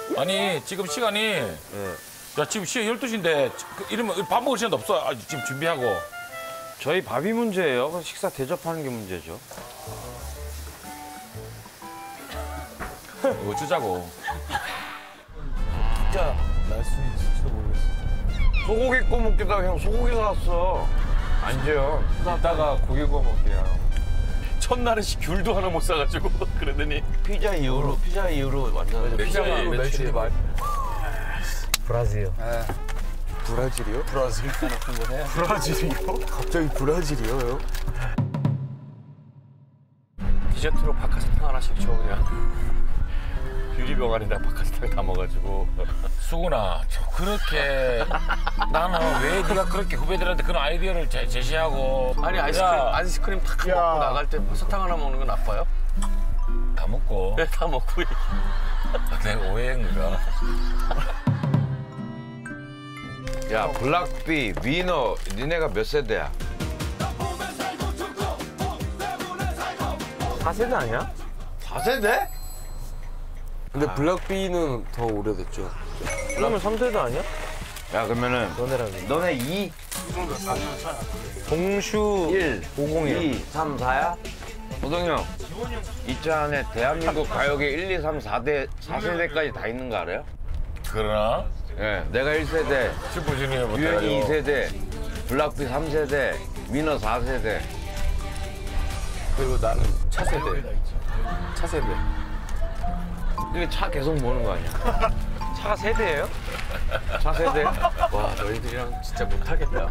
아니 지금 시간이 야 지금 시간 12시인데 이러면 밥 먹을 시간도 없어. 지금 준비하고. 저희 밥이 문제예요. 식사 대접하는 게 문제죠. 어쩌자고. 진짜 날씬히 진짜 모르겠어. 소고기 구워 먹겠다고 형 소고기 사왔어. 안돼요. 이따가 고기 구워 먹게요. 첫날에 귤도 하나 못 사가지고 그러더니 피자 이후로 완전 피자가 매출이 많이. 브라질. 브라질이요? 브라질? 브라질이요? 갑자기 브라질이요, 형? 디저트로 박하사탕 하나씩 줘 그냥. 유리병 안에다 박하사탕 담아가지고. 수근아, 그렇게 나는 왜 네가 그렇게 후배들한테 그런 아이디어를 제시하고 아니 야, 아이스크림 탁 먹고 나갈 때 사탕 하나 먹는 건 나빠요? 다 먹고 네, 다 먹고. 내가 오해한 거야. 야 블락비 위너 니네가 몇 세대야? 4세대 아니야? 4세대? 근데 블락비는 더 오래됐죠. 그러면 3세대 아니야? 야 그러면은 너네랑. 너네 2, 동슈 1, 501. 2, 3, 4야? 호동이 형, 이 차 안에 대한민국 가요계 1, 2, 3, 4대, 4세대까지 다 있는 거 알아요? 그러나 예, 내가 1세대, 슈퍼주니어부터 유현이 2세대, 블락비 3세대, 위너 4세대. 그리고 나는 차세대. 차세대. 이게 차 계속 모는 거 아니야? 차가 세대예요? 차 세대? 와 너희들이랑 진짜 못하겠다.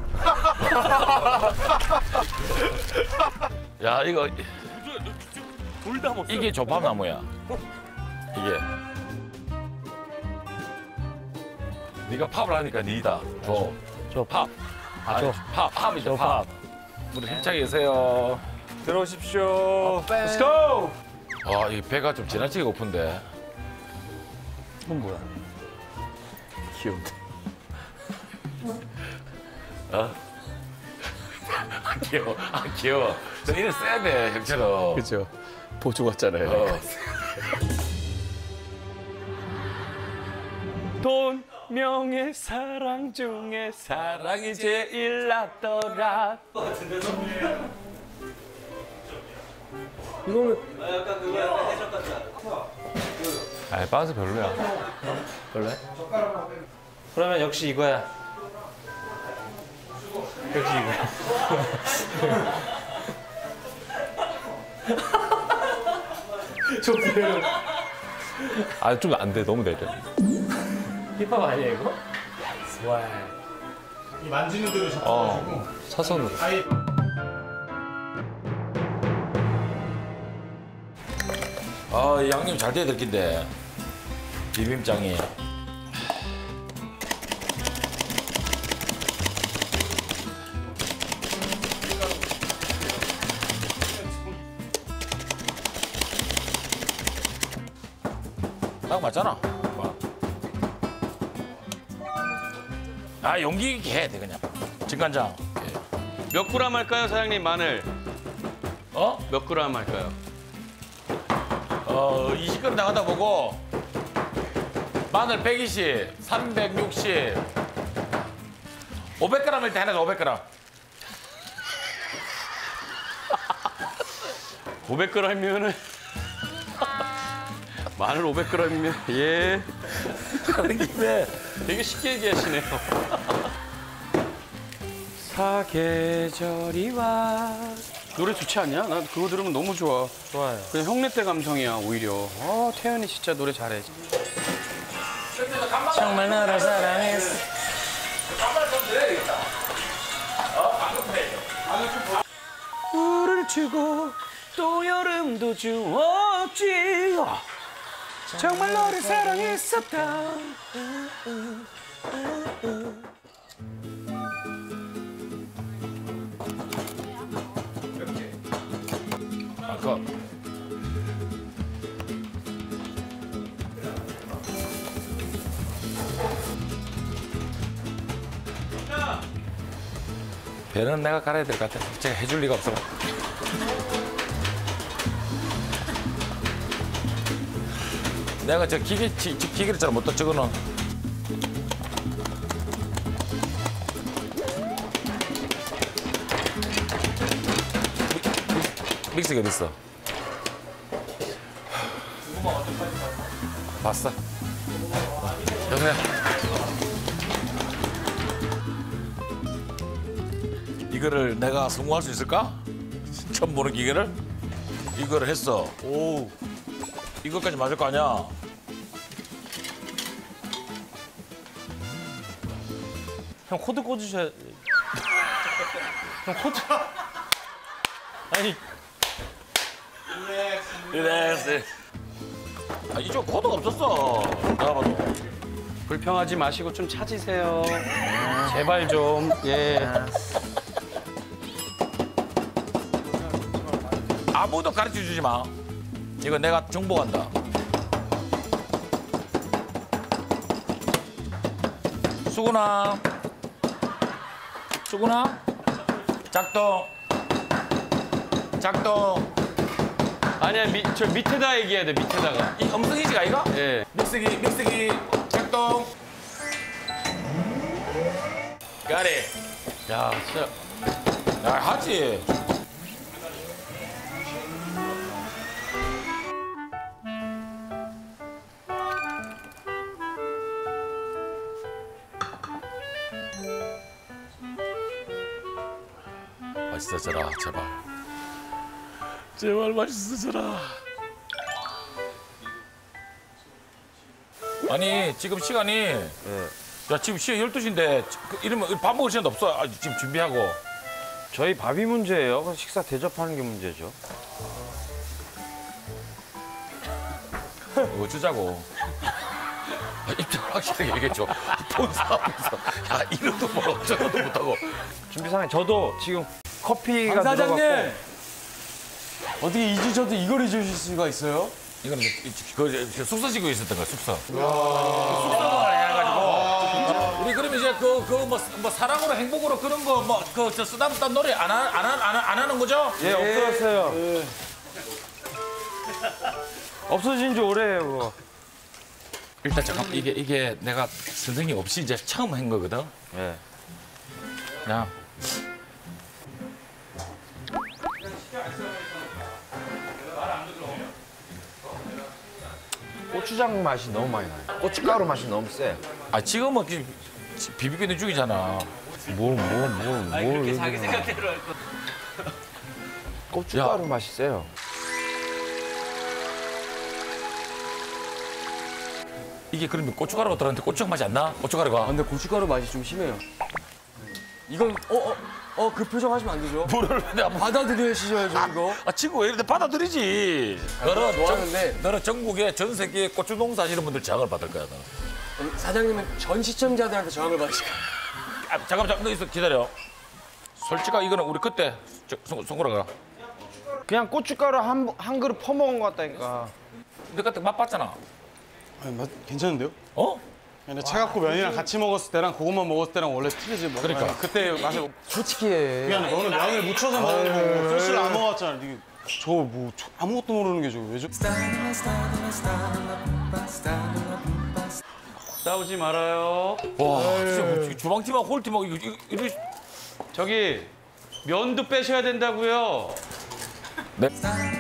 야 이거 둘 다 못. 이게 조팝나무야. 이게 네가 팝을 하니까 니다. 저 팝. 저 팝이죠 팝. 우리 힘차게 계세요. 들어오십시오. Let's go! 아, 이 배가 좀 지나치게 고픈데. 이건 뭐야? 귀여운데. 귀여워. 귀여워. 너 이래 써야 돼, 형처럼. 그죠. 보조 같잖아요. 돈, 명예, 사랑 중에 사랑이 제일 낫더라. 아, 빠서 별로야. 별로야? 그러면 역시 이거야. 역시 이거야. 아, 좀 안 돼. 너무 내려. 힙합 아니야 이거? 이 만지는 대로 잡아가지고 사선으로. 아예 아, 이 양념 잘 돼야 될 낀데. 비빔장이. 딱 맞잖아. 아, 용기 있게 해야 돼, 그냥. 진간장. 몇 그램 할까요, 사장님? 마늘. 어? 몇 그램 할까요? 20g 나가다 보고 마늘 120, 360, 500g일 때 하나도 500g. 500g이면은 마늘 500g이면 예. 하는 김에 되게 쉽게 얘기하시네요. 사계절이 와. 노래 좋지 않냐? 나 그거 들으면 너무 좋아. 좋아요. 그냥 형네 때 감성이야 오히려. 태연이 진짜 노래 잘해. 정말 너를 사랑했어. 불을 주고 또 여름도 주었지. 정말 너를 사랑했었다. 아까 배는 내가 갈아야 될 것 같아. 제가 해줄 리가 없어. 내가 저 기계를 잘 못 저거는. 믹서기 어디 있어? 봤어. 영우야. 이거를 내가 성공할 수 있을까? 처음 보는 기계를? 이거를 했어. 오. 이것까지 맞을 거 아니야? 형 코드 꽂으셔야. 형 코드. 아니 릴렉스. 아, 이쪽 코드가 없었어. 내가 봐도. 불평하지 마시고 좀 찾으세요. 제발 좀. 예. 아무도 가르쳐 주지 마. 이거 내가 정복한다. 수근아. 수근아. 작동. 작동. 아니야, 저 밑에다 얘기해야 돼, 밑에다가. 이 음성이지가 이거? 예. 믹서기 작동. 가리. 야, 진짜. 야, 하지. 맛있어져라, 제발. 제발 맛있어져라. 아니, 지금 시간이. 야, 지금 시간 12시인데, 이러면 밥 먹을 시간도 없어. 아, 지금 준비하고. 저희 밥이 문제예요. 그럼 식사 대접하는 게 문제죠. 어쩌자고. 입장을 확실하게 얘기해줘. 본 상황에서. 야, 이름도 뭐 어쩌고도 못하고. 준비상에 저도 지금 커피가 강 사장님! 들어갔고 어떻게 잊으셔도 이걸 잊으실 수가 있어요? 이거는 그 숙소 지고 있었던 거야, 숙소. 숙소생활 해가지고. 우리 그러면 이제 뭐 사랑으로 행복으로 그런 거 뭐 저 쓰담쓰담 노래 안 하는 거죠? 예, 없어졌어요. 없어진 지 오래예요, 그거. 일단 잠깐 이게 내가 선생님 없이 이제 처음 한 거거든. 예. 야. 고추장 맛이 너무 많이 나요. 고춧가루 맛이 너무 세. 아 지금은 비비비는 중이잖아. 뭘 그렇게 자기 생각대로 할 거. 고춧가루 맛이 세요. 이게 그러면 고춧가루가 들어갔는데 고추장 맛이 안 나? 고춧가루가? 아, 근데 고춧가루 맛이 좀 심해요. 이건 그 표정 하시면 안 되죠. 물을 내가 받아들이셔야죠 이거. 아 친구 왜 이런데 받아들이지? 좋아하는데 너는 전국에 전 세계 고추 농사 하시는 분들 장을 받을 거야. 너는. 사장님은 전 시청자들한테 저항을 받으실까? 아, 잠깐만 너 있어 기다려. 솔직하게 이거는 우리 그때 송구라가 그냥 고춧가루 한 그릇 퍼먹은 것 같다니까. 너 그때 맛봤잖아. 아니, 맛 괜찮은데요? 어? 근데 차갑고 면이랑 같이 먹었을 때랑 그것만 먹었을 때랑 원래 틀리지 뭐. 그러니까. 아니, 그때 맛을 솔직히 해. 그냥 너는 면을 묻혀서 먹고 소스를 안 먹었잖아. 이게 아무것도 모르는 게 저거 왜 저? 싸우지 말아요. 와 진짜 주방팀하고 홀팀하고 이거 저기, 면도 빼셔야 된다고요. 네.